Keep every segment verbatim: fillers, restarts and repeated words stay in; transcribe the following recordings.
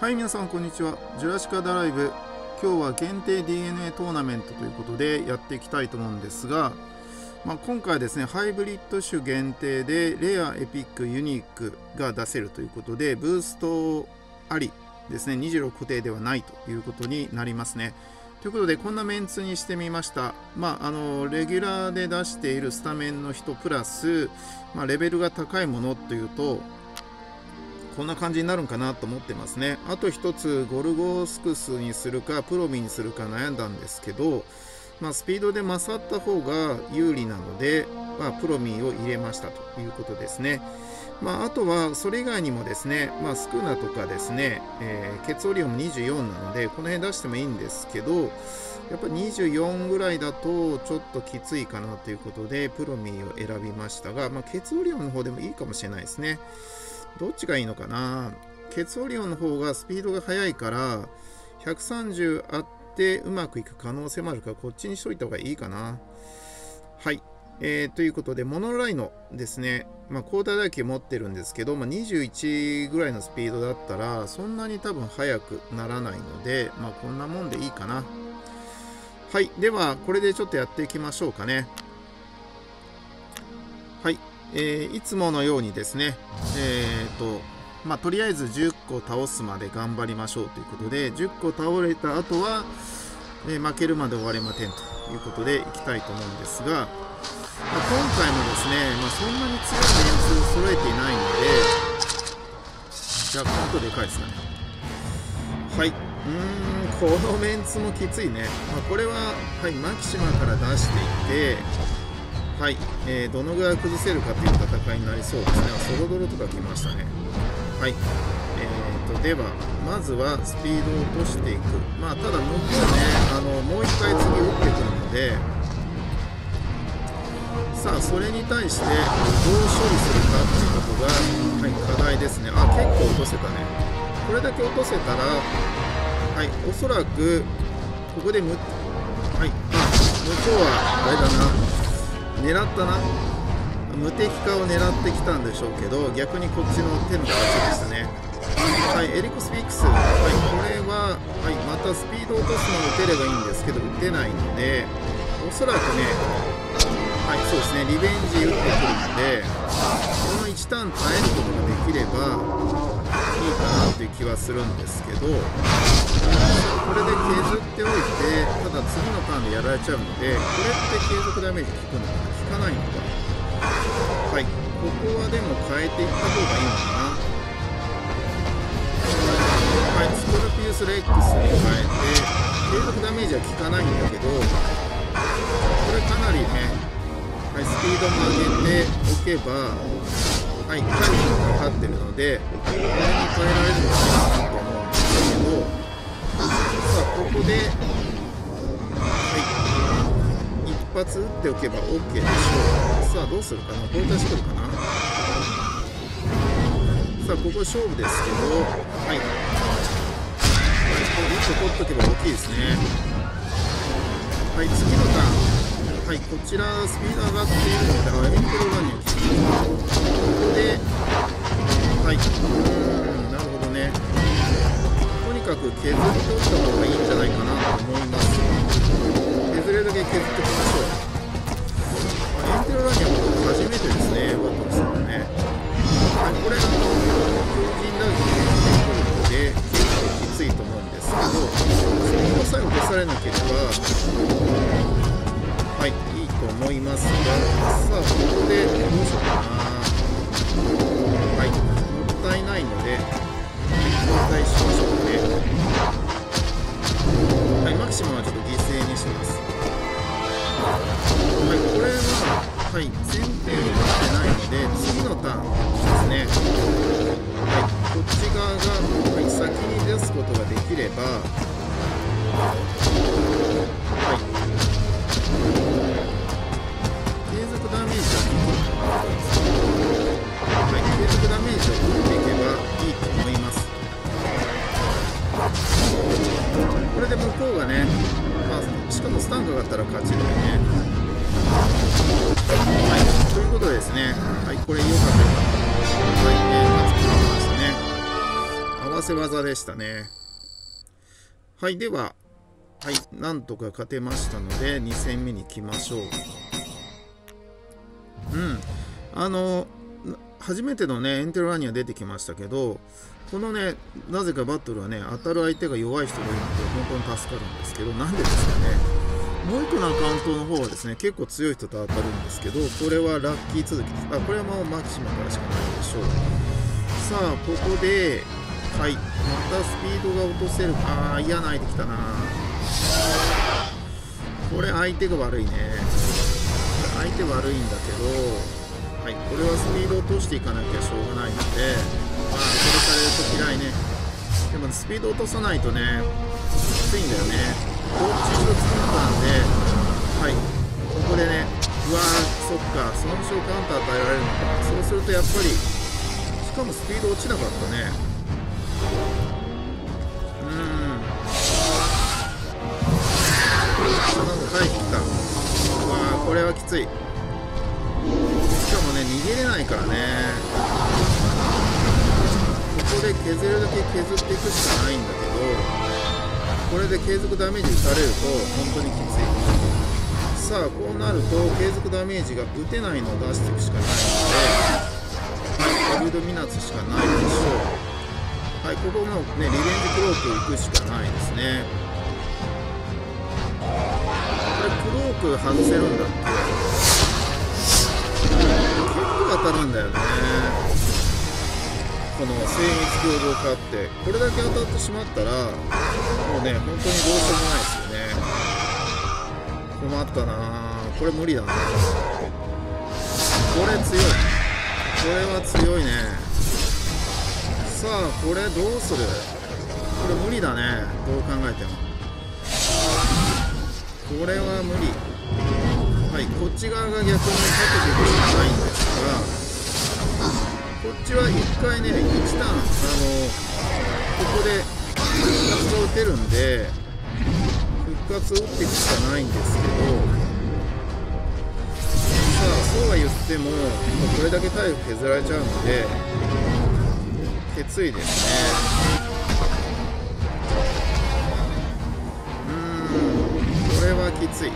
はい、皆さんこんにちは。ジュラシカドライブ。今日は限定 ディーエヌエー トーナメントということでやっていきたいと思うんですが、まあ、今回はですね、ハイブリッド種限定でレア、エピック、ユニークが出せるということで、ブーストありですね、にじゅうろく固定ではないということになりますね。ということで、こんなメンツにしてみました。まあ、あの、レギュラーで出しているスタメンの人プラス、まあ、レベルが高いものというと、こんな感じになるんかなと思ってますね。あと一つ、ゴルゴスクスにするか、プロミにするか悩んだんですけど、まあ、スピードで勝った方が有利なので、まあ、プロミを入れましたということですね。まあ、あとは、それ以外にもですね、まあ、スクーナとかですね、えー、ケツオリオンもにじゅうよんなので、この辺出してもいいんですけど、やっぱにじゅうよんぐらいだとちょっときついかなということで、プロミを選びましたが、まあ、ケツオリオンの方でもいいかもしれないですね。どっちがいいのかな。ケツオリオンの方がスピードが速いからひゃくさんじゅうあってうまくいく可能性もあるから、こっちにしといた方がいいかな。はい、えー、ということでモノライノですね。まあ交代だけ持ってるんですけど、まあ、にじゅういちぐらいのスピードだったらそんなに多分速くならないので、まあこんなもんでいいかな。はい、ではこれでちょっとやっていきましょうかね。はい、えー、いつものようにですね、えーとまあ、とりあえずじゅっこ倒すまで頑張りましょうということで、じゅっこ倒れた後は、えー、負けるまで終われませんということでいきたいと思うんですが、まあ、今回もですね、まあ、そんなに強いメンツを揃えていないので、じゃあカウントでかいですかね。はい、うーん、このメンツもきついね。まあ、これは、はい、マキシマから出していって、はい、えー、どのぐらい崩せるかという戦いになりそうですね。ソロドロとか来ましたね。はい、えーと、では、まずはスピードを落としていく。まあ、ただ、向こうね、あのもう一回次打ってくるので、さあ、それに対してどう処理するかっていうことが、はい、課題ですね。あ、結構落とせたね。これだけ落とせたら、はい、おそらく、ここでむ、はい、あ、向こうは、あれだな。狙ったな。無敵化を狙ってきたんでしょうけど、逆にこっちの手の形でしたね。はい、エリコスピックス、はい、これは、はい、またスピードを落とすのを打てればいいんですけど、打てないので、おそらくね、はい、そうですね、リベンジ打ってくるので、このいちターン耐えることができればいいかなという気はするんですけど、これで削っておいて、ただ次のターンでやられちゃうので、これって継続ダメージ効くのかな、効かないのか。はい、ここはでも変えていった方がいいのかな。はい、スコルピウスレックスに変えて、継続ダメージは効かないんだけど、これかなりね、はい、スピードも上げておけば、はい、回避がかかってるので、これに変えられるのかなと思うんですけど、さあ、ここで、はい、一発打っておけば OK でしょう。さあ、どうするかな、交代してくるかな。さあ、ここ勝負ですけど、はい、これいっこ取っとけば大きいですね。はい、次のターン。はい、こちらスピード上がっているので、あ、エンプロガニア来てる。ここで、はい、うーん、なるほどね。とにかく削っておいた方がいいんじゃないかなと思います。削れるだけ削っておきましょう。エンプロガニアも初めてですね、バトルするのね。はい、これ、あの、強靭打撃で出てくるので、結構きついと思うんですけど、スピードさえ落とされなければ、はい、いいと思いますが、さあ、ここでどうしようかな。はい、もったいないので、はい、交代しましょうね。はい、マキシマはちょっと犠牲にします。はい、これは、はい、前提になってないので、次のターンですね。はい、こっち側が、はい、先に出すことができれば、はい、継続ダメージは効くかな。はい、継続ダメージを打っていけばいいと思います。これで向こうがね、まあ、しかもスタンかかったら勝ちだよね。はい、ということでですね、はい、これ良かったよかった。はい、えー、勝つことができましたね。合わわせ技でしたね。はい、では、はい、なんとか勝てましたので、に戦目に行きましょう。うん。あの、初めてのね、エンテロラには出てきましたけど、このね、なぜかバトルはね、当たる相手が弱い人がいるので、本当に助かるんですけど、なんでですかね。もう一個のアカウントの方はですね、結構強い人と当たるんですけど、これはラッキー続きです。あ、これはもうマキシマからしかないでしょう。さあ、ここで、はい、またスピードが落とせる。あー、嫌な相手きたな。これ相手が悪いね。相手悪いんだけど、はい、これはスピードを落としていかなきゃしょうがないので、まあ、それされると嫌いね。でもスピード落とさないとね、きついんだよね。どっちしろつくのかなんで、はい、ここでね、うわー、そっか、損傷カウンター与えられるのか。そうするとやっぱり、しかもスピード落ちなかったね。うーん。なんか帰ってきた。うわー、これはきつい。しかもね、逃げれないからね。ここで削るだけ削っていくしかないんだけど、これで継続ダメージ打たれると本当にきつい。さあ、こうなると継続ダメージが打てないのを出していくしかないので、はい、エルドミナツしかないでしょう。はい、ここもね、リベンジクローク行くしかないですね。これクローク外せるんだっけ。結構当たるんだよね、この精密強豪化って。これだけ当たってしまったらもうね、本当にどうしようもないですよね。困ったなぁ。これ無理だな。これ強い。これは強いね。さあ、これどうする。これ無理だね、どう考えても。これは無理。はい、こっち側が逆にかけていくしかないんですが、こっちは一回ね、いちターン、あのここで復活が打てるんで、復活を打っていくしかないんですけど、さあ、そうは言っても、これだけ体力削られちゃうので、きついですね。うーん、これはきつい。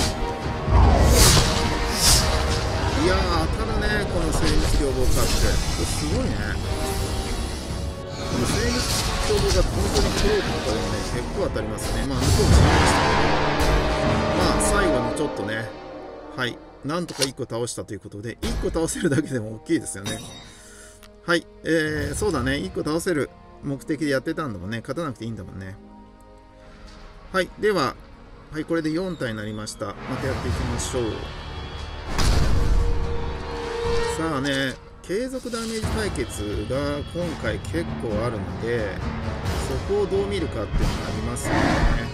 いやー、当たるね、この精密強豪化って。これすごいね。この精密強豪が本当にクロークとかでもね、結構当たりますね。まあ、向こうも違いましたけど、まあ、最後にちょっとね、はい、なんとかいっこ倒したということで、いっこ倒せるだけでも大きいですよね。はい、えー、そうだね、いっこ倒せる目的でやってたんだもんね。勝たなくていいんだもんね。はい、では、はい、これでよん体になりました。またやっていきましょう。さあね、継続ダメージ対決が今回結構あるので、そこをどう見るかっていうのがありますよね。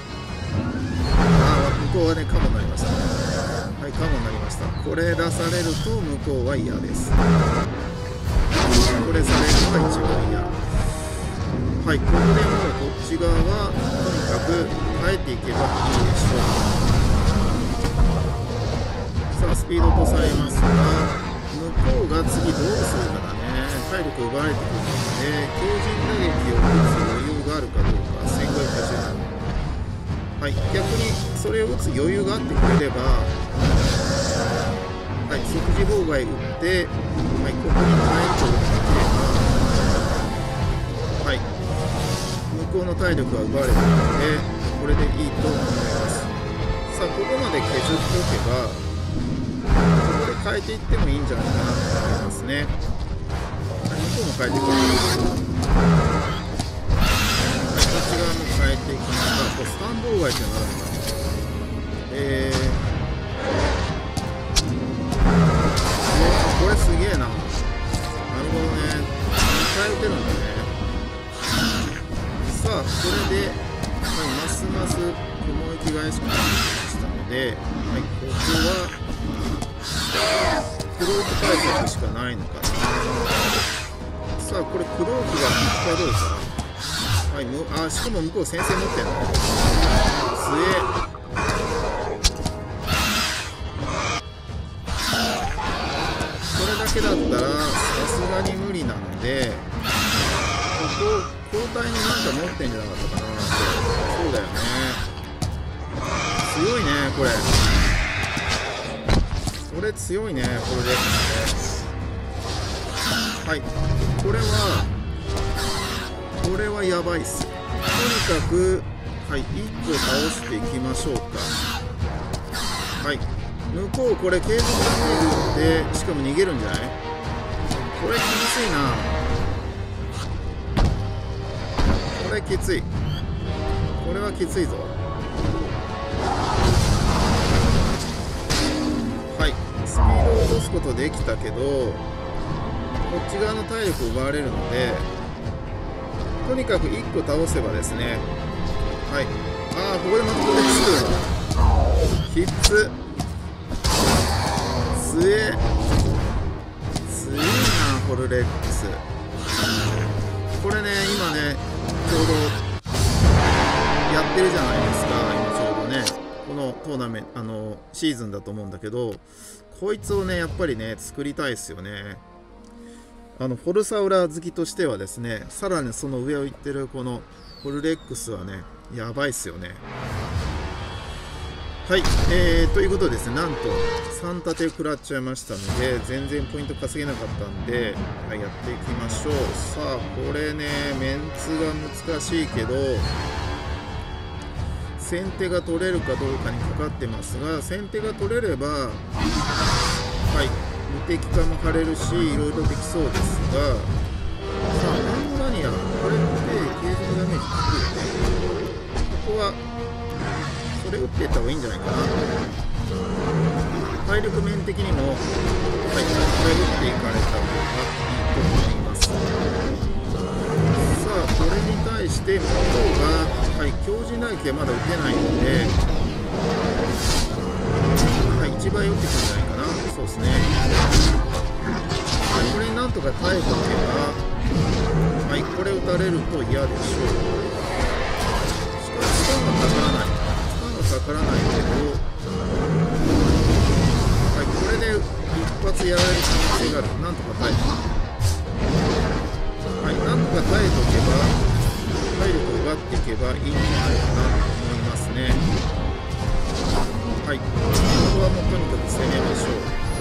ああ、向こうはね、カモになりましたね。はい、カモになりました。これ出されると向こうは嫌です。これされるのが一番嫌。はい、ここでもうこっち側はとにかく耐えていけばいいでしょう。さあ、スピード落とされますが、向こうが次どうするかだね。体力奪われてくるので、強靭打撃を打つ余裕があるかどうか。せんごひゃくはちじゅうなな。はい、逆にそれを打つ余裕があってくれれば、はい、即時妨害打って、はい、ここに耐えることができれば、はい、向こうの体力が奪われているので、これでいいと思います。さあ、ここまで削っておけば、変えていってもいいんじゃないかなと思いますね。向こうも変えていきます。こっち側も変えていきますが、こうスタン妨害っていうのがあるのか。えー、これすげえな。なるほどね。変えてるんだね。さあ、これで、はい、ますます雲行き返しくなってきましたので、はい、ここは、クローク対策しかないのかな。さあ、これクロークが効くかどうか。はい、むあしかも向こう先生持ってんの。強え。これだけだったらさすがに無理なので、ここを交代のなんか持ってんじゃなかったかな。そうだよね。強いねこれ。これ強いねこれですね。はい、これはこれはやばいっす。とにかくはいいっこ倒していきましょうか。はい、向こうこれ継続ダメージでしかも逃げるんじゃない？これ厳しいな。これきつい。これはきついぞ。はい、スピードを落とすことできたけどこっち側の体力を奪われるので、とにかくいっこ倒せばですね。はい、ああここでまたこれつく。きっつ強え強いなホルレックス。これね今ねちょうどやってるじゃないですか。今ちょうどねこのトーナメントあのシーズンだと思うんだけど、こいつをねやっぱりね作りたいですよね。あのフォルサウラ好きとしてはですね、さらにその上を行ってるこのホルレックスはねやばいっすよね。はい、えー、ということでですね、なんとさん立て食らっちゃいましたので全然ポイント稼げなかったんで、はい、やっていきましょう。さあこれねメンツが難しいけど先手が取れるかどうかにかかってますが、先手が取れればはい無敵化も張れるしいろいろできそうですが、さあアンゴラニアこれって継続ダメージ低いよね。ここはそれ打っていった方がいいんじゃないかな。体力面的にも、はい、これ打っていかれた方がいいと思います。さあこれに対して向こうが、はい、強靭打撃はまだ打てないので、はい、いちばい打ってくるんじゃないかな。そうですね。これになんとか耐えておけば、はい、これ打たれると嫌でしょう。しかしスタンはかからない。かからないけど、はい、これで一発やられる可能性がある。なんとか耐えて、はい、なんとか耐えておけば体力を奪っていけばいいんじゃないかなと思いますね。はい、ここはもうとにかく攻めましょう。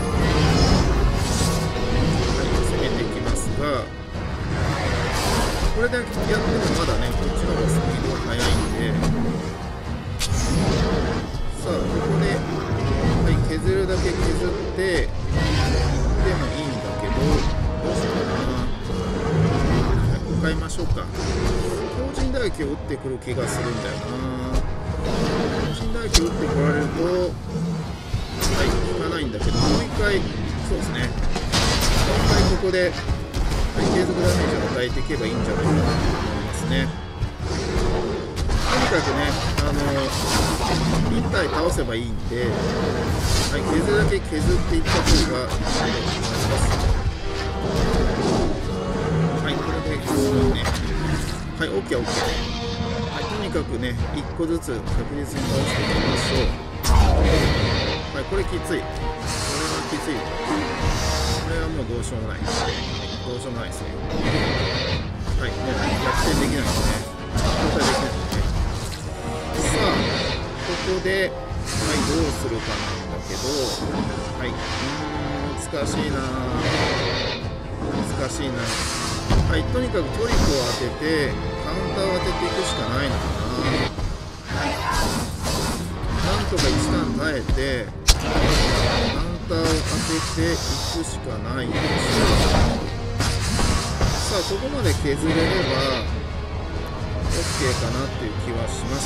はい、攻めていきますが、これでやってもまだねこっちの方がスピードが速いんで、さあここで、はい、削るだけ削っていってもいいんだけど、どうしようかな。はい、ここ変えましょうか。強靭打撃を打ってくる気がするんだよな。強靭打撃を打ってこられるとはい効かないんだけど、もう一回そうですね、もう一回ここで、はい、継続ダメージを与えていけばいいんじゃないかなと思いますね。とにかくね、あのいち体倒せばいいんで、はい、削るだけ削っていった方がいいと思います。はい、これでそうね、はい、オッケーオッケー。はい、とにかくね、いっこずつ確実に倒していきましょう。はい、これきつい。これはきつい。これはもうどうしようもない。どうしようもないですね。はい、もう逆転できないですね。交代できないですね。さあここで、はい、どうするかなんだけど、はい、うーん難しいな難しいな。はい、とにかくトリックを当ててカウンターを当てていくしかないのかな。なんとかいちターン耐えてカウンターを当てていくしかないでしょう。さあここまで削れれば OK かなっていう気はします。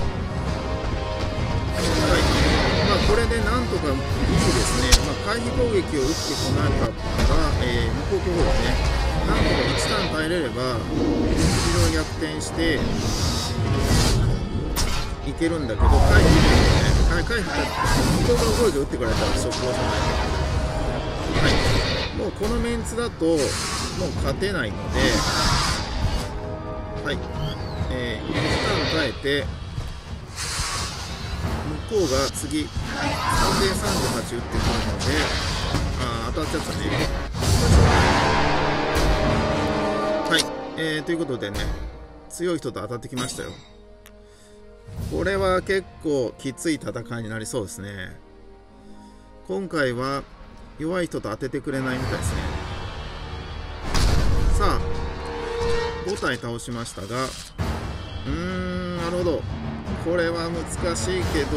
はい、まあ、これでなんとかいいですね。まあ、回避攻撃を打ってこなかったら、えー、向こうの方ですね、なんとかいちターン耐えれればスピードを逆転していけるんだけど、回避ってね、回避って向こうの動いて打ってくれたら速攻じゃないけど、はい、もうこのメンツだともう勝てないので、はい、えー、いちターン耐えて向こうが次さんぜろさんじゅうはち打ってくるので、あー当たっちゃったね。はい、 えー、ということでね、強い人と当たってきましたよ。これは結構きつい戦いになりそうですね。今回は弱い人と当ててくれないみたいですね。さあご体倒しましたが、うーん、なるほど。これは難しいけど、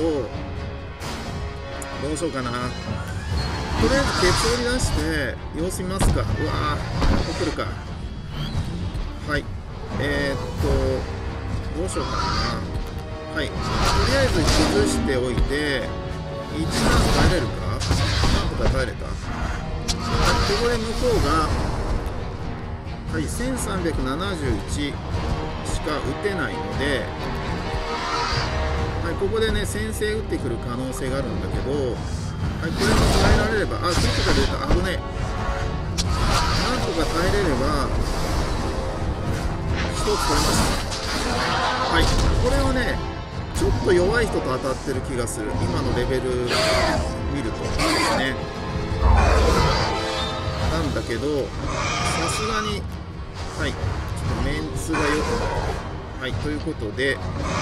どうしようかな。とりあえずケツを出して様子見ますか。うわー、ここ来るか。はい、えー、っとどうしようかな。はい、とりあえず崩しておいて、いちターン耐えれるか。なんとか耐えれた。はい、ここで向こうが、はい、せんさんびゃくななじゅういちしか打てないので、はい、ここでね先制打ってくる可能性があるんだけど、はい、これも耐えられれば、あ、クリティカル出た。危ねえ。なんとか耐えれればひとつ取れました。はい、これはねちょっと弱い人と当たってる気がする。今のレベル見るとですね。なんだけど、さすがに、はい、ちょっとメンツがよく、はい、ということで、どうしよ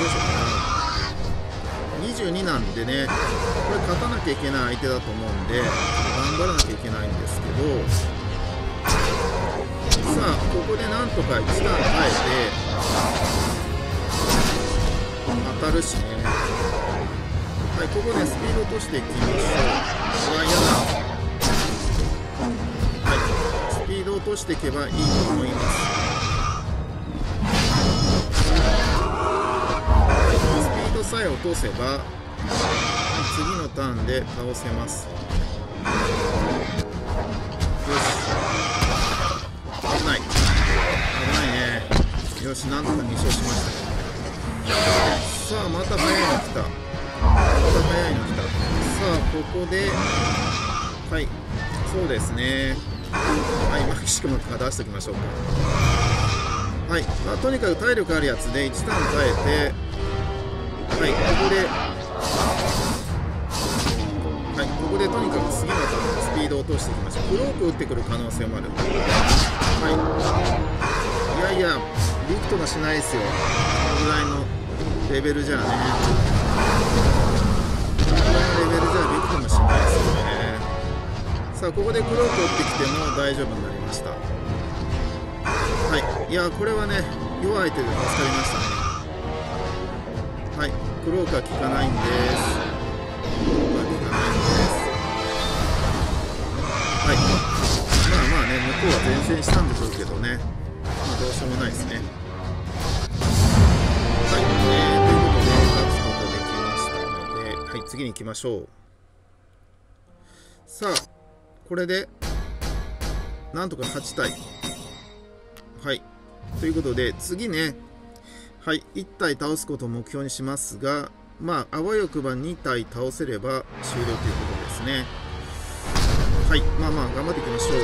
うかな。にじゅうになんでね、これ勝たなきゃいけない相手だと思うんで、頑張らなきゃいけないんですけど、さあ、ここでなんとかいちターン耐えて、当たるしね。はい、ここでスピード落としていきましょう。うわ、嫌だ。はい、スピード落としていけばいいと思います。はい、スピードさえ落とせば、はい、次のターンで倒せます。よし。危ない。危ないね。よし、なんとかに勝しました。さあ、また速いの来た。また速いの来た。さあ、ここで、はい、そうですね。はい、マキシコムから出しておきましょうか。はい、まあ、とにかく体力あるやつでいちターン耐えて、はい、ここで、はい、ここでとにかく次のターンでスピードを落としていきましょう。ブローク打ってくる可能性もある。はい、いやいや、ビクトがしないですよ。このぐらいのレベルじゃね、このぐらいのレベルじゃビクトもしないですよね。さあ、ここでクローク打ってきても大丈夫になりました。はい、いや、これはね、弱い手で助かりましたね。はい、クロークは効かないんです。クロークは効かないんです。はい、まあまあね、向こうは前線したんでしょうけどね、まあ、どうしようもないですね。はい、えー、ということで勝つことできましたので、はい、次に行きましょう。さあ、これでなんとかはち体。はい、ということで次ね、はい、いち体倒すことを目標にしますが、まああわよくばに体倒せれば終了ということですね。はい、まあまあ頑張っていきましょう。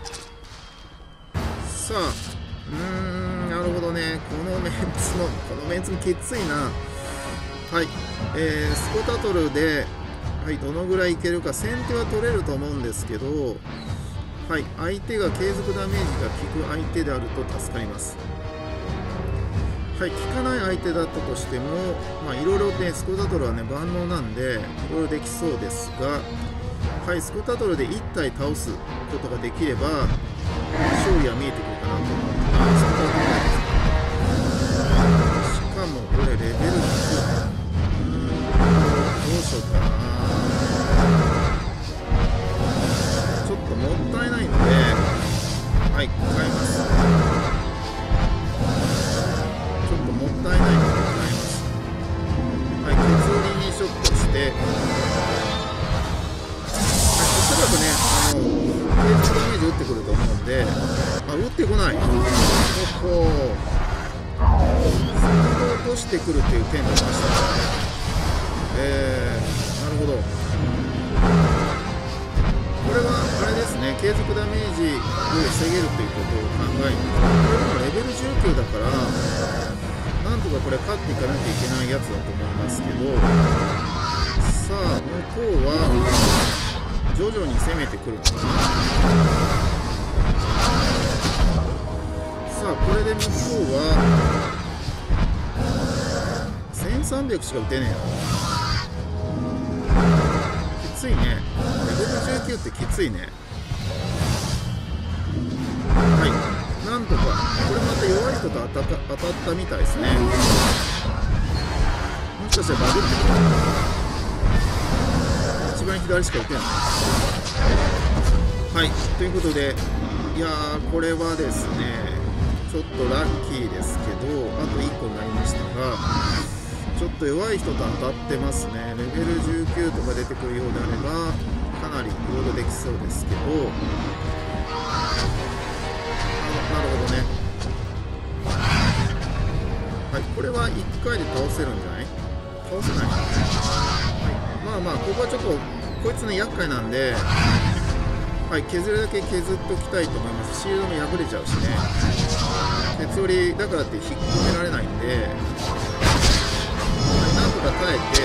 さあ、うーん、なるほどね。このメンツのこのメンツもきついな。はい、えー、スコタトルで、はい、どのぐらいいけるか。先手は取れると思うんですけど、はい、相手が継続ダメージが効く相手であると助かります。はい、効かない相手だったとしても、まあいろいろね、スコタトルはね万能なんでいろいろできそうですが、はい、スコタトルでいち体倒すことができれば勝利は見えてくるかなと思います。しかもこれレベルひく。うーん、どうしようかな。ちょっともったいないので、はい、変えます。ちょっともったいないので変えます。はい、ケツ折りにショットして、おそらくね、あの、継続ダメージ打ってくると思うんで、あ、打ってこない。おほー。スピードを落としてくるっていう点がありました。えー、なるほど。これはあれですね、継続ダメージを防げるということを考えて、これでもレベルじゅうきゅうだから、なんとかこれ勝っていかなきゃいけないやつだと思いますけど、さあ、向こうは徐々に攻めてくるのかな。ささあこれで向こうはせんさんびゃくしか打てねえよ。きついね。レベルじゅうきゅうってきついね。はい、なんとかこれまた弱い人と当たった当たったみたいですね。もしかしたらバグってくる。一番左しか打てない。はい、ということで、いやーこれはですねちょっとラッキーですけど、あといっこになりましたが、ちょっと弱い人と当たってますね。レベルじゅうきゅうとか出てくるようであればかなりいろいろできそうですけど、なるほどね。はい、これはいっかいで倒せるんじゃない？倒せない、はい、まあまあここはちょっとこいつね厄介なんで、はい、削るだけ削っときたいと思います。シールドも破れちゃうしね。鉄折りだからって引っ込められないんで、はい、なんとか耐えて、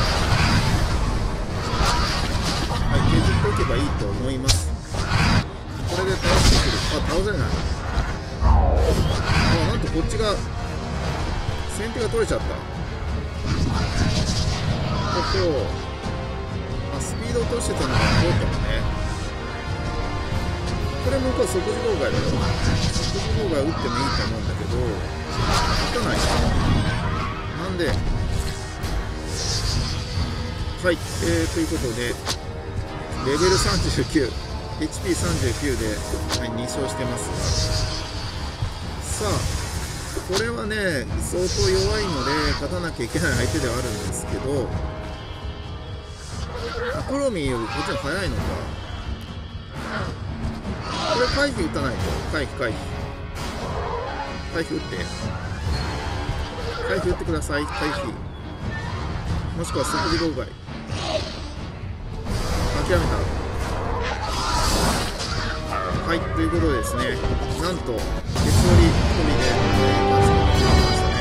はい、削っておけばいいと思います。これで倒してくる。あ、倒せない。あ、なんとこっちが先手が取れちゃった。ここ、あ、スピード落としてたのがこうかもね。これ向こう即時妨害だよ。即時妨害打ってもいいと思うんだけど、打たないね。なんで、はい、えー、ということで、レベルさんじゅうきゅう、エイチピーさんじゅうきゅう で、はい、に勝してます。さあ、これはね、相当弱いので、勝たなきゃいけない相手ではあるんですけど、クロミーよりこっちの早いのか。これ回避打たないと。回避回避回避打って回避打ってください。回避もしくは即時妨害。諦めた。はい、ということでですね、なんと鉄折り込みで勝つことができましたね。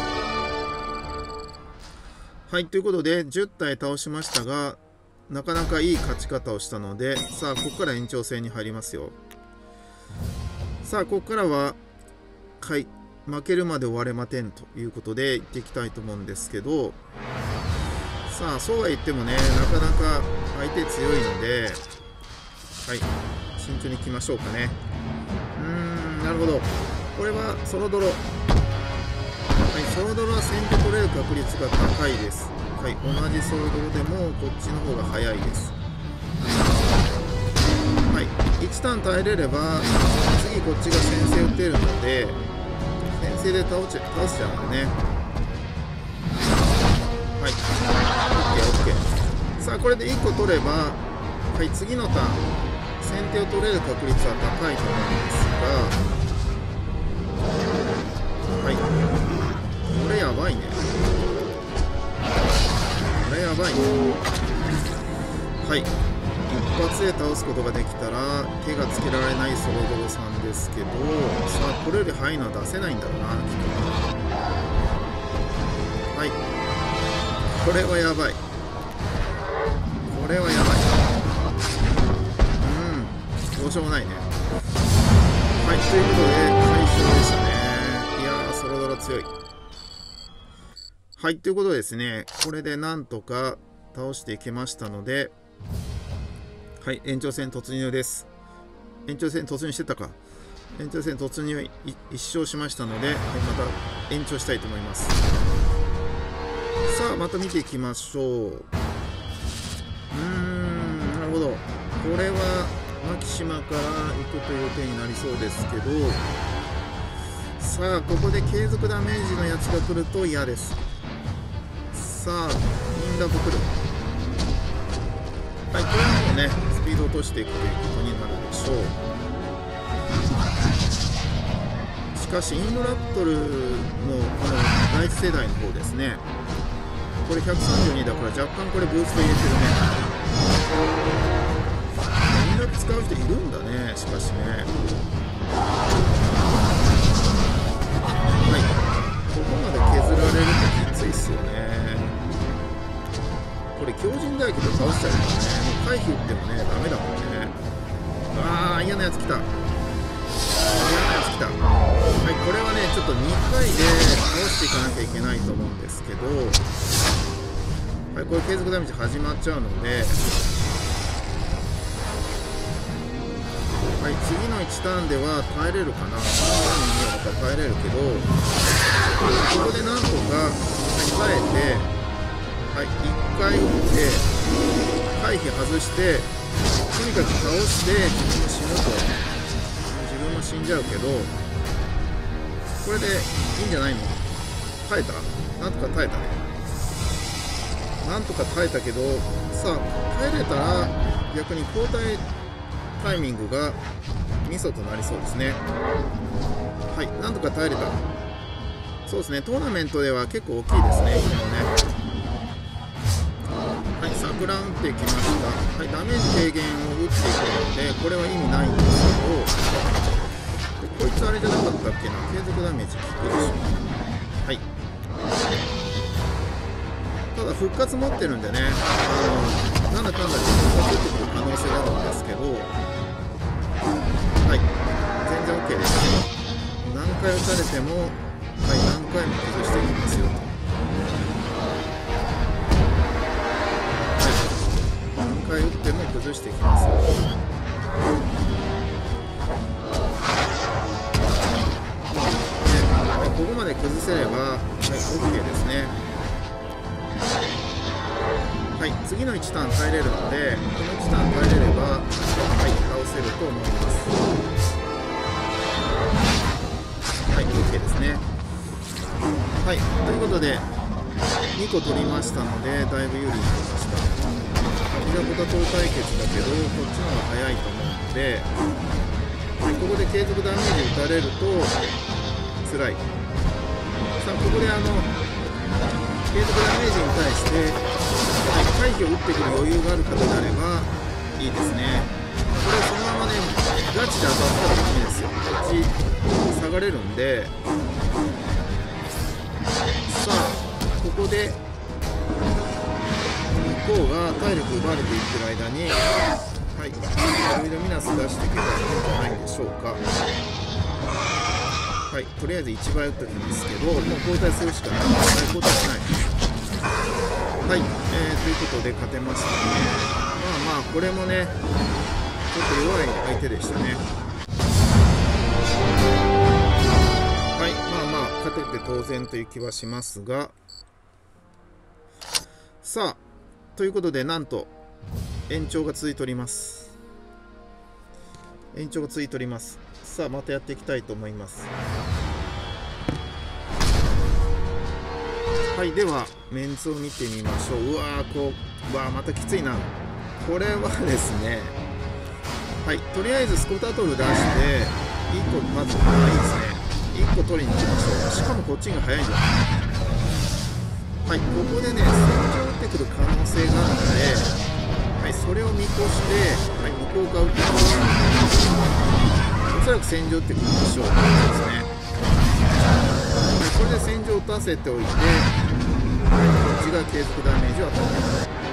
はい、ということでじゅったい倒しましたが、なかなかいい勝ち方をしたので、さあここから延長戦に入りますよ。さあここからは、はい、負けるまで終われまてんということでいっていきたいと思うんですけど、さあそうは言ってもね、なかなか相手強いので、はい、慎重にいきましょうかね。うーん、なるほど。これはソロドロ、はい、ソロドロは先手取れる確率が高いです。はい、同じソロドロでもこっちの方が早いです。はい、いちターン耐えれれば次こっちが先制打てるので、先制で倒ち倒しちゃうんでね。はい、オッケーオッケー。さあこれでいっこ取れば、はい、次のターン先手を取れる確率は高いと思うんですが、はい、これやばいね。これやばいね。はい、一発で倒すことができたら手がつけられないソロドロさんですけど、さあこれより速いのは出せないんだろうな、きっと。はい、これはやばい。これはやばい。うん、どうしようもないね。はい、ということで快勝でしたね。いやー、ソロドロ強い。はい、ということでですね、これでなんとか倒していけましたので、はい、延長戦突入です。延長戦突入してたか。延長戦突入い一勝しましたので、はい、また延長したいと思います。さあ、また見ていきましょう。うーん、なるほど。これはマキシマから行くという手になりそうですけど、さあ、ここで継続ダメージのやつが来ると嫌です。さあ、インダブ来る。はい、これはもうね、スピードを落としていくということになるでしょう。しかし、インドラプトルのこの第一世代の方ですね。これひゃくさんじゅうにだから若干これブースト入れてるね。インダブ使う人いるんだね、しかしね。はい、ここまで削られるときついっすよね。これ強靭打撃で倒しちゃうからね、もう回避打ってもね、ダメだもんね。ああ、嫌なやつ来た。嫌なやつ来た。 はい、これはねちょっとにかいで倒していかなきゃいけないと思うんですけど、はい、これ継続ダメージ始まっちゃうので、はい、次のいちターンでは耐えれるかな。さんににだったら耐えれるけど、ここでなんとか耐えて、はい、いっかい打って回避外して、とにかく倒して自分も死ぬと、自分も死んじゃうけど、これでいいんじゃないの。耐えた、なんとか耐えたね。なんとか耐えたけど、さあ耐えれたら逆に交代タイミングがミソとなりそうですね。はい、なんとか耐えれた。そうですね、トーナメントでは結構大きいですね、このね。はい、桜打ってきました。はい、ダメージ軽減を打っていくので、これは意味ないんですけど、こいつあれじゃなかったっけな、継続ダメージ効くでしょ。はい。ただ復活持ってるんでね、あのなんだかんだで復活打ってくる可能性があるんですけど、はい、全然 OK です。何回打たれても、はい、何回も崩していきますよと。はい、何回打っても崩していきますよ。で、ここまで崩せれば、はい、OK ですね。はい、次のいちターン耐えれるので、このいちターン耐えれれば、はい、倒せると思います。はい、OK ですね。はい、ということで、にこ取りましたので、だいぶ有利になりました。アキラコタ島対決だけど、こっちの方が早いと思うので、はい、ここで継続ダメージ打たれると、辛い。さあ、ここであの、継続ダメージに対して、はい、回避を打ってくる余裕がある方であればいいですね。これそのままね、ガチで当たったらダメですよ。こっち下がれるんで、さあ、ここで向こうが体力奪われていってる間に、はい、いろいろミナス出していけばいいんじゃないでしょうか。はい、とりあえずいちばい打っておきますけど、もう交代するしかない。はい、交代しない。はい、えー、ということで勝てましたね。まあまあ、これもね、ちょっと弱い相手でしたね。はい、まあまあ、勝てて当然という気はしますが、さあ、ということで、なんと、延長が続いております。延長が続いております。さあ、またやっていきたいと思います。はい、ではメンツを見てみましょう。うわー、こう、うわー、またきついな。これはですね、はい、とりあえずスコタトル出して、いっこ、まず、あ、いいですね。いっこ取りに行きましょう。しかもこっちが早いんじゃない。はい、ここでね、戦場打ってくる可能性があるので、はい、それを見越して、はい、向こう側打ってくる。おそらく戦場打ってくるでしょう。ですね。これで戦場を打たせておいて、はい、こっちが継続ダメージを与えていく。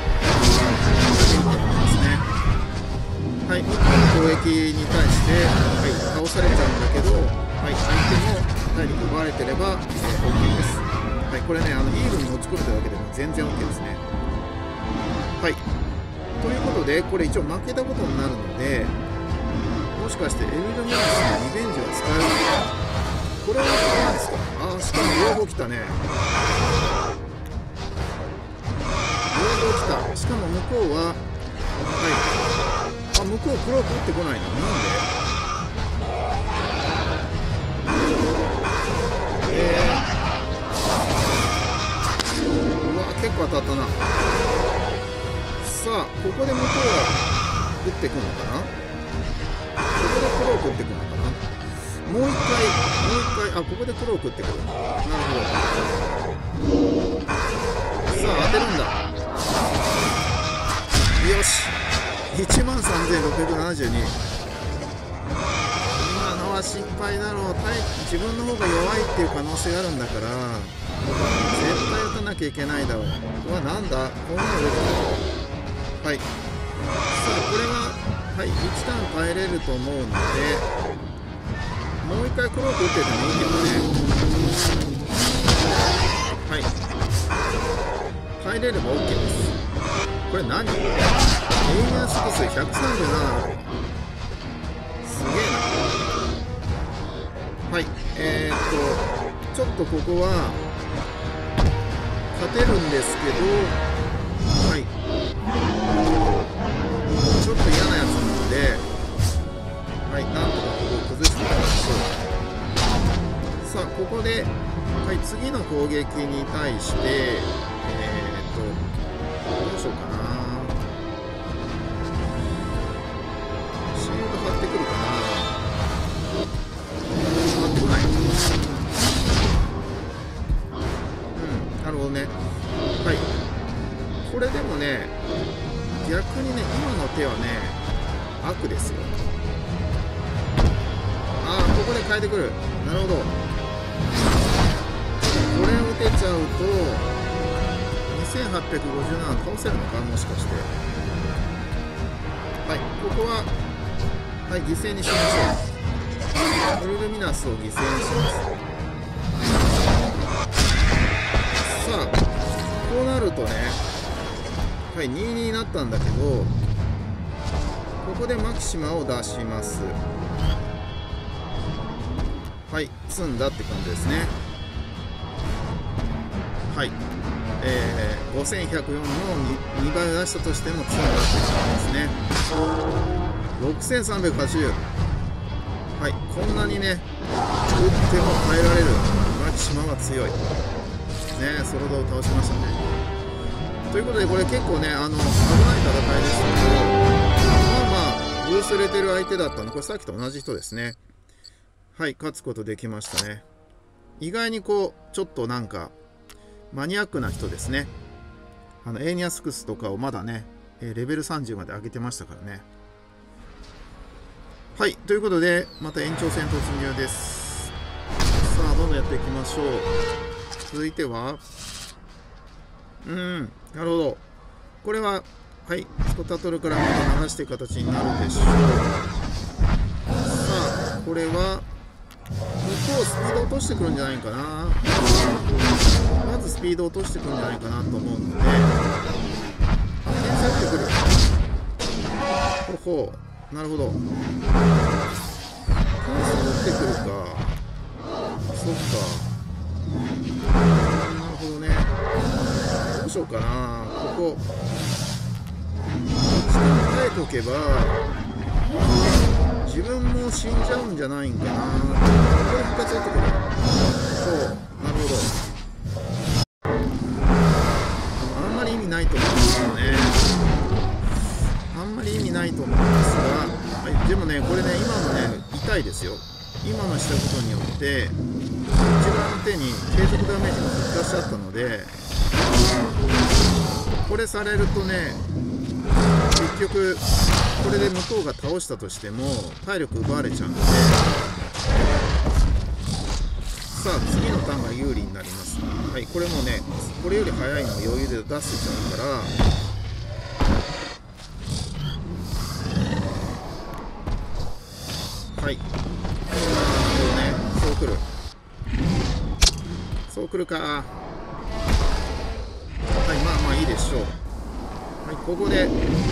はい、向こうの攻撃に対して、はい、倒されちゃうんだけど、はい、相手も体力奪われてれば、えー、OK です。はい、これね、あのイーブンに持ち込めただけでも全然 OK ですね。はい、ということで、これ一応負けたことになるので、もしかしてエルドミナスのリベンジは使えるのか。これは何ですか。ああ、しかも両方来たね。両方来た。しかも向こうは、はい、あ、向こうクローク打ってこないの。なんで。えー、うわ、結構当たったな。さあ、ここで向こうは打ってくのかな。ここでクローク打ってくのかな。もう一回、もう一回、あ、ここでクローク打ってくる。なるほど。さあ、当てるんだ。よし。いちまんさんぜんろっぴゃくななじゅうに。今のは失敗だろう。自分の方が弱いっていう可能性があるんだから、絶対打たなきゃいけないだろう。うわ、なんだこんなの出てくる。はい。さあ、これが、はい、いちターン耐えれると思うので、 もう一回クローク打っててもいいけどね。はい、入れれば OK です。これ何？エイニアスクスひゃくさんじゅうななある。すげえな。はい、えー、っとちょっとここは勝てるんですけど、はい、ちょっと嫌なやつなので、はい、なんとかここを崩していきましょう。さあ、ここで、はい、次の攻撃に対して、えー、っと、どうしようかな。シールド張ってくるかな。張ってこない。うん、なるほどね。はい。これでもね、逆にね、今の手はね、悪ですよ。ああ、ここで変えてくる。なるほど。これを打てちゃうと、にせんはっぴゃくごじゅうなな倒せるのか、もしかして。はい、ここは、はい、犠牲にしましょう。ウルルミナスを犠牲にします。さあ、こうなるとね、はい、にたいにになったんだけど、ここでマキシマを出します。はい、積んだって感じですね。はい、えー、ごせんひゃくよんの に, にばいを出したとしても積んだって感じですね。ろくせんさんびゃくはちじゅう。はい、こんなにね、打っても耐えられるマキシマは強い。ね、ソロドを倒しましたね。ということで、これ結構ね、あの危ない戦いでしたけど、まあまあ、ブースれてる相手だったので、これさっきと同じ人ですね。はい、勝つことできましたね。意外にこう、ちょっとなんか、マニアックな人ですね。あのエイニアスクスとかをまだね、レベルさんじゅうまで上げてましたからね。はい、ということで、また延長戦突入です。さあ、どんどんやっていきましょう。続いては、うーん、なるほど。これは、はい、スコタトルからまた流していく形になるでしょう。さあ、これは、向こうスピード落としてくるんじゃないかな。まずスピード落としてくるんじゃないかなと思うので、牽制打ってくる。ほほう、なるほど。牽制打ってくるか。そっか。なるほどね。どうしようかな。ここ時間耐えとけば自分も死んじゃうんじゃないんかな。これ復活打ってくる。そう、なるほど。あんまり意味ないと思うんですよね。あんまり意味ないと思うんですが、はい、でもね、これね、今のね、痛いですよ。今のしたことによってこちらの手に継続ダメージが復活しちゃったので、これされるとね、結局これで向こうが倒したとしても体力奪われちゃうので、さあ次のターンが有利になります。はい、これもね、これより早いのを余裕で出せちゃうから、はい、なるほどね、そうくるそうくるか。はい、まあまあいいでしょう。はい、ここで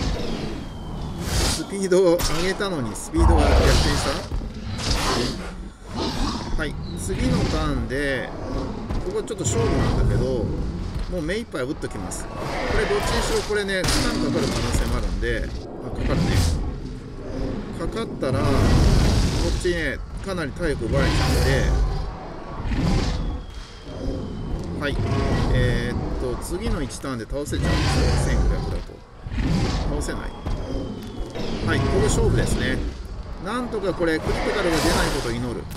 スピードを上げたのにスピードが逆転した。はい、次のターンでここちょっと勝負なんだけど、もう目いっぱい打っときます。これどっちにしろこれね、スタンかかる可能性もあるんで、あ、かかるね。かかったらこっちね、かなり体力奪われちゃうんで、はい、えー、っと次のいちターンで倒せちゃうんですよ。せんごひゃくだと倒せない。はい、ここ勝負ですね。なんとかこれクリティカルが出ないことを祈る。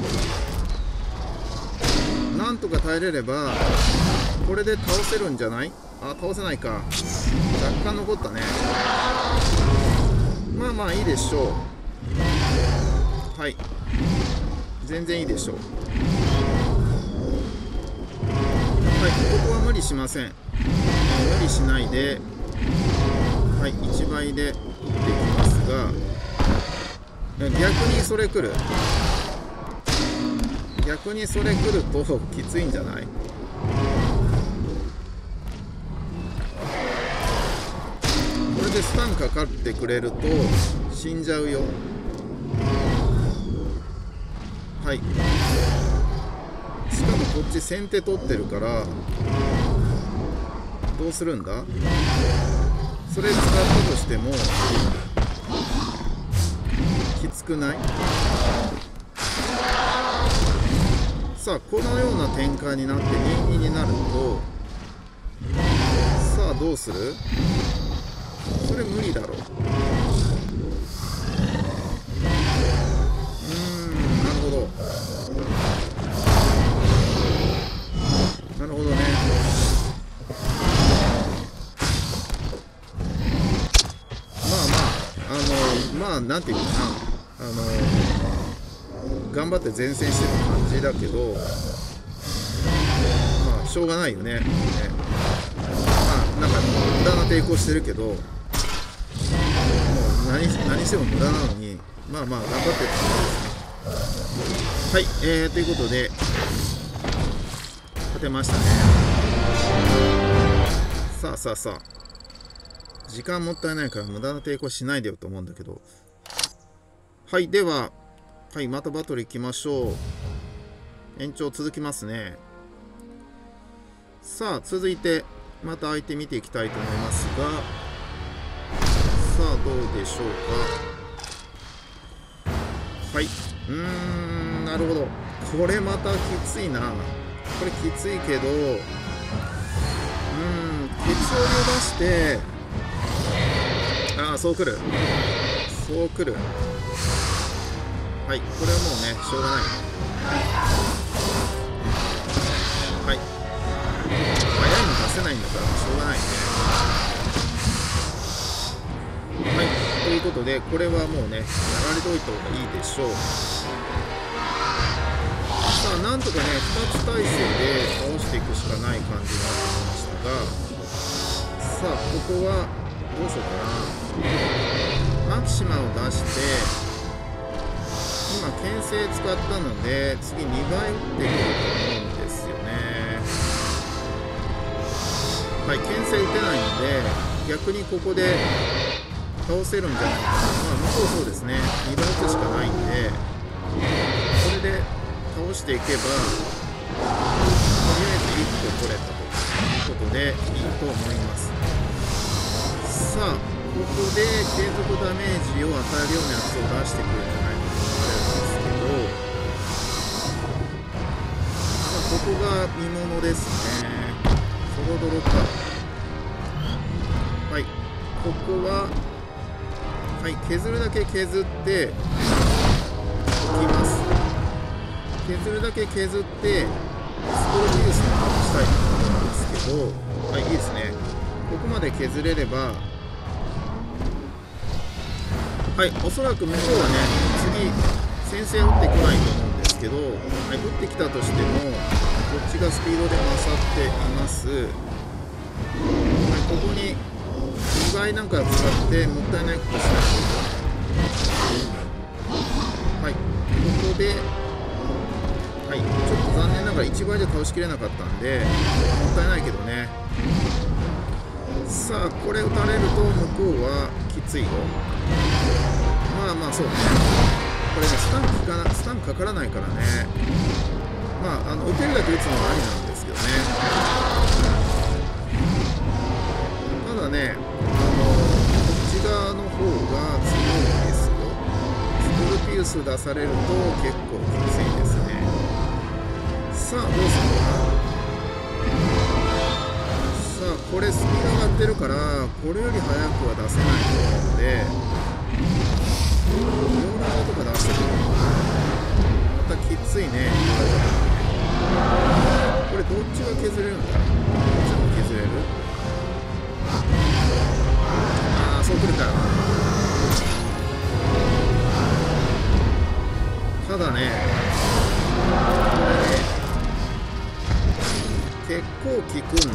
なんとか耐えれればこれで倒せるんじゃない？あ、倒せないか。若干残ったね。まあまあいいでしょう。はい、全然いいでしょう。はい、ここは無理しません。無理しないで、はい、いちばいで打っていきますが、逆にそれ来る。 逆にそれ来るときついんじゃない？これでスタンかかってくれると死んじゃうよ。はい。しかもこっち先手取ってるからどうするんだ？それ使ったとしてもきつくない？さあこのような展開になってににになると、さあどうする？それ無理だろう。うーん、なるほどなるほどね。まあまああのまあなんていうかな、あの頑張って前線してる感じだけど、まあしょうがないよね。ね、まあなんか無駄な抵抗してるけど、もう何何しても無駄なのに、まあまあ頑張ってる感じですね。はい、えー、ということで勝てましたね。さあさあさあ、時間もったいないから無駄な抵抗しないでよと思うんだけど。はい、では、はい、またバトル行きましょう。延長続きますね。さあ続いてまた相手見ていきたいと思いますが、さあどうでしょうか。はい、うーん、なるほど。これまたきついな。これきついけど、うーん、鉄を出して、ああそうくるそうくる。はい、これはもうねしょうがない。はい、早いの出せないんだからしょうがないね。はい、ということでこれはもうねやられておいた方がいいでしょう。さあなんとかねふたつ体制で倒していくしかない感じになってきましたが、さあここはどうしようかな。マキシマを出して今牽制使ったので次にばい打ってくると思うんですよね。はい、牽制打てないので逆にここで倒せるんじゃないかな。まあ向こうそうですね、にばい打つしかないんで、これで倒していけばとりあえずいっこ取れたということでいいと思います。さあここで継続ダメージを与えるようなやつを出してくるんじゃないかと思われるんですけど、まあ、ここが見ものですね。ソロドロか。はい、ここははい削るだけ削っておきます。削るだけ削ってスコールユースにしたいと思うんですけど、はい、いいですね。ここまで削れれば、はい、おそらく向こうはね次先制打ってこないと思うんですけど、はい、打ってきたとしてもこっちがスピードで勝っています。はい、ここににばいなんか使ってもったいないことしない。はい、ここではい、ちょっと残念ながらいちばいで倒しきれなかったんでもったいないけどね。さあこれ打たれると向こうはきついよ。まあまあそうね、これねスタンかなスタンかからないからね、まああの打てるだけ打つのはありなんですけどね。ただね、あのこっち側の方が強いですよ。スコルピウス出されると結構きついですね。さあどうするのかな。さあこれスピード上がってるからこれより速くは出せないと思うので、いろんなことが出してくる。またきついね。これどっちが削れるんだ。どっちも削れる。ああそうくるか。ただねこれね結構効くんですよ。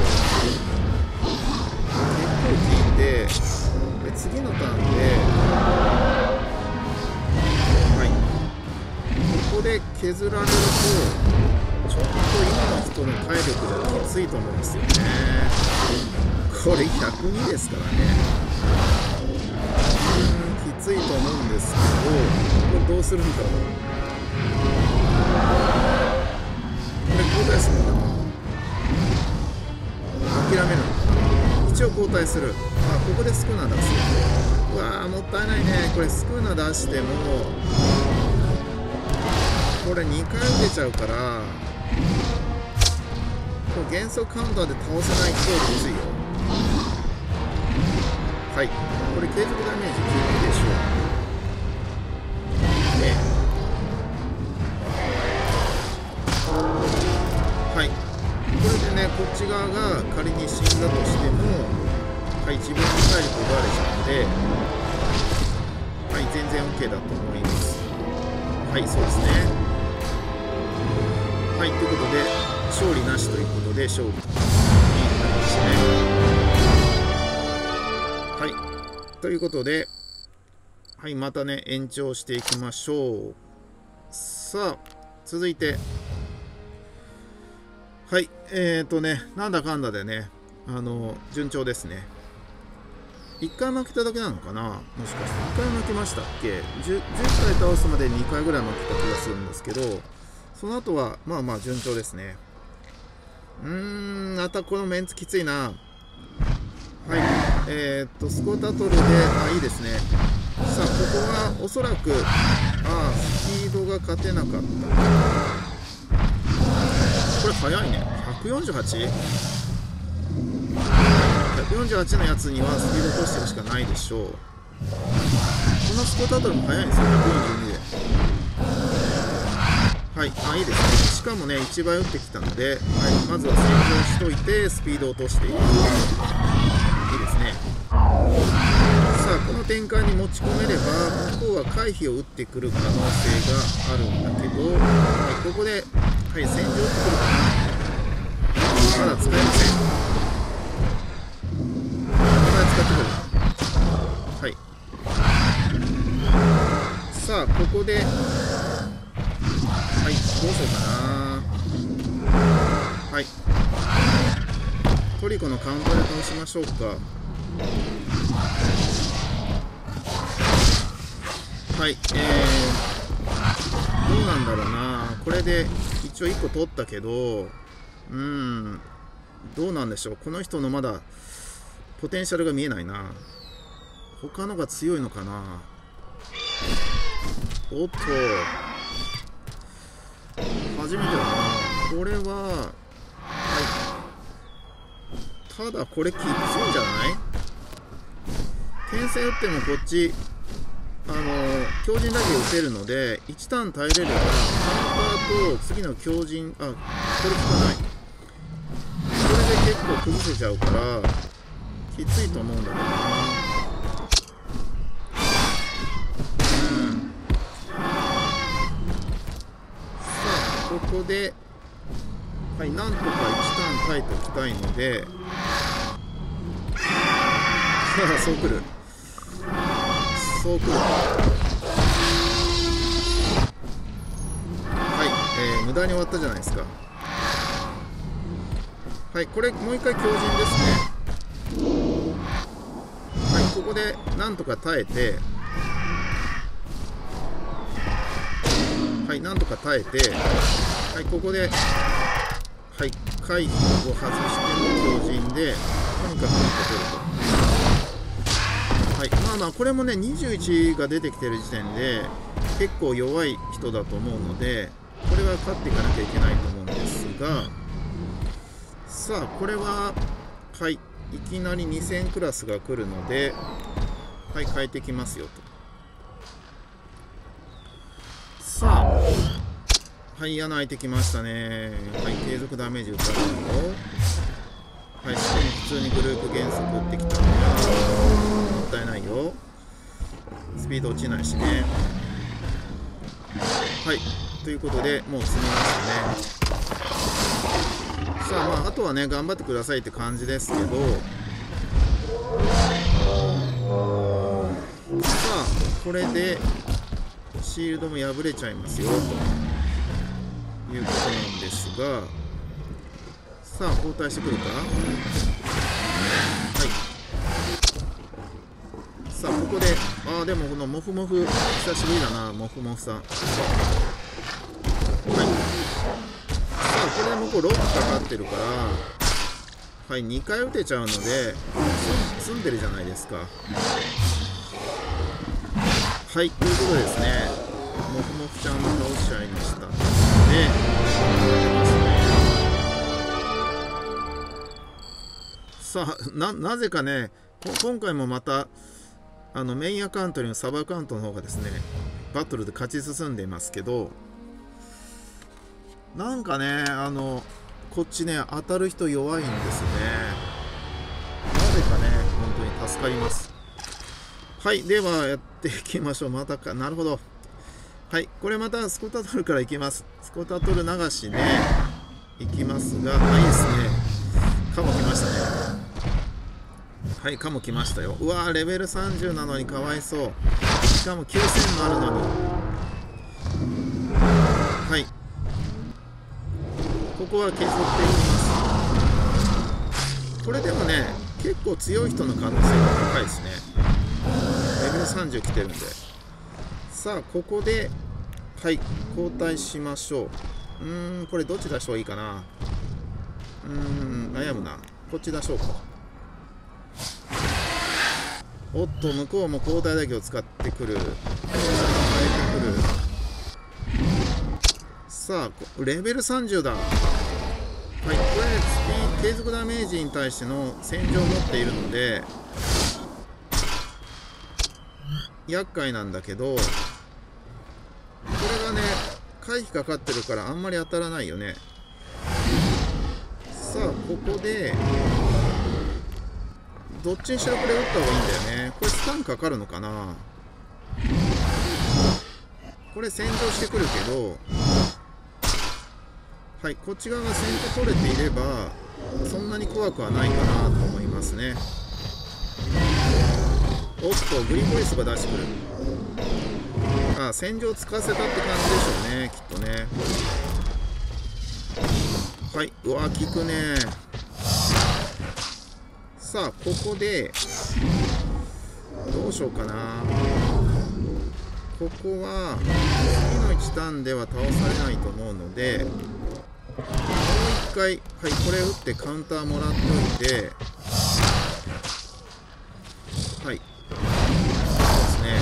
結構効いて、で次のターンで、はい、ここで削られるとちょっと今の人の体力じゃきついと思うんですよね。これひゃくにですからね。うんきついと思うんですけど、これどうするんだろう。これ交代するのかな。諦めるのかな。一応交代する。あ、ここでスクーナー出す。うわーもったいないね。これスクーナー出してもこれにかい受けちゃうから、これ元素カウンターで倒せないときついよ。はい、これ継続ダメージきゅうでしょうね。はい、これでねこっち側が仮に死んだとしても、はい、自分の体力奪われちゃうので、はい、全然 OK だと思います。はい、そうですね。はい、ということで勝利なしということで勝利になりましたね。はい、ということで、はい、またね延長していきましょう。さあ続いて、はい、えーとねなんだかんだでね、あの順調ですね。いっかい負けただけなのかな、もしかしていっかい負けましたっけ。 10, 10回倒すまでにかいぐらい負けた気がするんですけど、その後はまあまあ順調ですね。うーん、またこのメンツきついな。はい、えー、っとスコタトルで、あ、いいですね。さあここはおそらく、ああスピードが勝てなかった。これ速いね。 ひゃくよんじゅうはち?ひゃくよんじゅうはちのやつにはスピード落としてるしかないでしょう。このスコタトルも速いんですよ、ひゃくよんじゅうにで。はい、あ、いいですね。しかもねいちばい打ってきたので、はい、まずは先行しといてスピードを落としていく。いいですね。さあこの展開に持ち込めれば向こうは回避を打ってくる可能性があるんだけど、はい、ここで、はい、戦場打ってくるかな。まだ使えません。まだ使ってくる。はい、さあここで、はい、どうしようかな。はい、トリコのカウンターで倒しましょうか。はい、えー、どうなんだろうな。これで一応いっこ取ったけど、うーん、どうなんでしょう。この人のまだポテンシャルが見えないな。他のが強いのかな。おっと、初めてだな。これは、はい、ただこれきついんじゃない？牽制打ってもこっちあの強靭だけ打てるのでいちターン耐えれればカウンターと次の強靭、あ、これ効かない。これで結構崩せちゃうからきついと思うんだけどな。ここで、はい、なんとかいちターン耐えておきたいので、そうくる、そうくる。はい、えー、無駄に終わったじゃないですか。はい、これもう一回強靭ですね。はい、ここでなんとか耐えて、はい、なんとか耐えて、はい、ここで、はい、回避を外しての強靭で、とにかく取ると。はい、まあまあ、これもね、にじゅういちが出てきてる時点で、結構弱い人だと思うので、これは勝っていかなきゃいけないと思うんですが、さあ、これは、はい、いきなりにせんクラスが来るので、はい、変えてきますよと。さあ、はい、穴開いてきましたね。はい、継続ダメージ打たれるよ。はい、しかも普通にグループ減速打ってきたのがもったいないよ。スピード落ちないしね。はい、ということでもう済みましたね。さあ、まあ、あとはね頑張ってくださいって感じですけど、さあこれでシールドも破れちゃいますよということなんですが、さあ交代してくるか。はい、さあここで、ああでもこのモフモフ久しぶりだな、モフモフさん。はい、さあこれもこうロックかかってるから、はい、にかい打てちゃうので済んでるじゃないですか。はい、ということでですね、モフモフちゃんも倒しちゃいました。で、さあ な, なぜかね、今回もまたあのメインアカウントよりもサブアカウントの方がですね、バトルで勝ち進んでいますけど、なんかね、あのこっちね、当たる人弱いんですね。なぜかね、本当に助かります。はい、ではやっていきましょう。またか、なるほど。はい、これまたスコタトルからいきます。スコタトル流しでいきますが、はい、いいですね。カモ来ましたね。はい、カモ来ましたよ。うわー、レベルさんじゅうなのにかわいそう。しかもきゅうせんもあるのに。はい。ここは削っていきます。これでもね、結構強い人の可能性が高いですね。レベルさんじゅう来てるんで。さあここで、はい、交代しましょう。うーん、これどっち出した方がいいかな。うーん、悩むな。こっち出しようか。おっと、向こうも交代だけを使ってくる。変えてくる。さあレベルさんじゅうだ。はい、これスピー継続ダメージに対しての戦場を持っているので厄介なんだけど、これがね、回避かかってるからあんまり当たらないよね。さあここでどっちにしろこれ打った方がいいんだよね。これスタンかかるのかな。これ戦場してくるけど、はい、こっち側が先手取れていればそんなに怖くはないかなと思いますね。おっと、グリポリスが出してくる。ああ、戦場を使わせたって感じでしょうね、きっとね。はい、うわー、効くね。さあここでどうしようかな。ここは次のいちターンでは倒されないと思うので、もう一回、はい、これ打ってカウンターもらっておいて、はい、そうですね。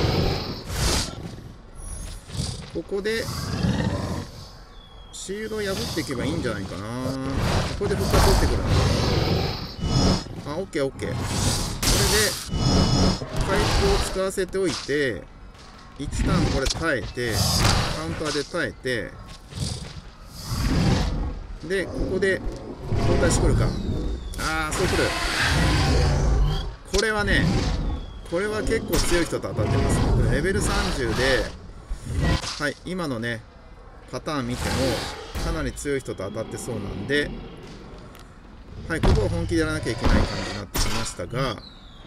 ここでシールドを破っていけばいいんじゃないかな。ここで復活打ってくる。あ、オッケーオッケー。これで回復を使わせておいて、いちターンこれ耐えて、カウンターで耐えて、で、ここで交代してくるか。ああ、そうくる。これはね、これは結構強い人と当たってます。これレベルさんじゅうで、はい、今のね、パターン見ても、かなり強い人と当たってそうなんで、はい、ここは本気でやらなきゃいけない感じになってきましたが、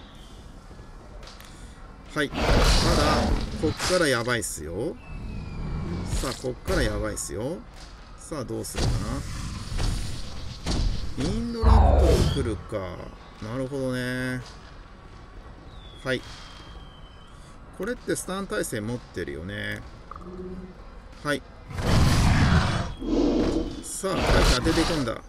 はい、まだこっからやばいっすよ。さあこっからやばいっすよ。さあどうするかな。インドラプト来るか。なるほどね。はい、これってスタン耐性持ってるよね。はい、さあ当てていくんだ。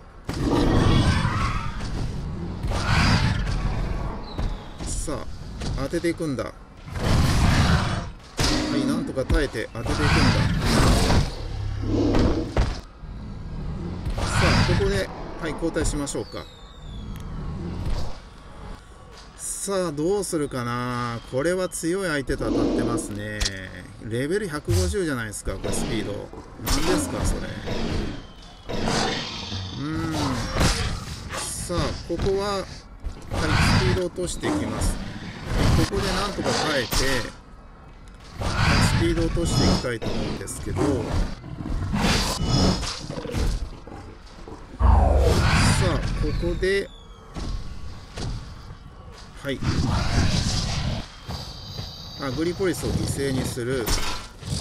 さあ当てていくんだ。はい、なんとか耐えて当てていくんだ。さあここで、はい、交代しましょうか。さあどうするかな。これは強い相手と当たってますね。レベルひゃくごじゅうじゃないですか、これスピード。何ですかそれ。うーん、さあここは、はい、スピードを落としていきます。ここでなんとか耐えて、はい、スピードを落としていきたいと思うんですけど、さあここで、はい、あ、グリポリスを犠牲にする。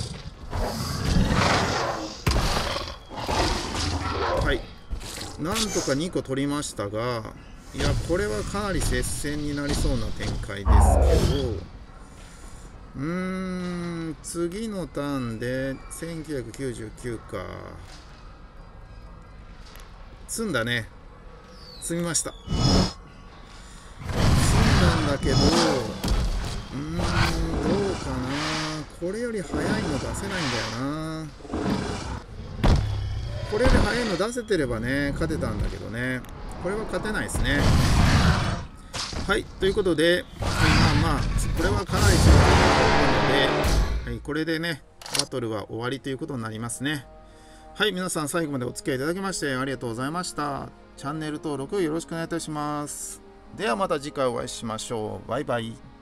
なんとかにこ取りましたが、いやこれはかなり接戦になりそうな展開ですけど、うーん次のターンでせんきゅうひゃくきゅうじゅうきゅうか。積んだね。積みました。積んだんだけど、うーんどうかな。これより速いの出せないんだよな。これより速いの出せてればね勝てたんだけどね、これは勝てないですね。はい、ということで、まあまあこれはかなり強いので、はい、これでねバトルは終わりということになりますね。はい、皆さん最後までお付き合いいただきましてありがとうございました。チャンネル登録よろしくお願いいたします。ではまた次回お会いしましょう。バイバイ。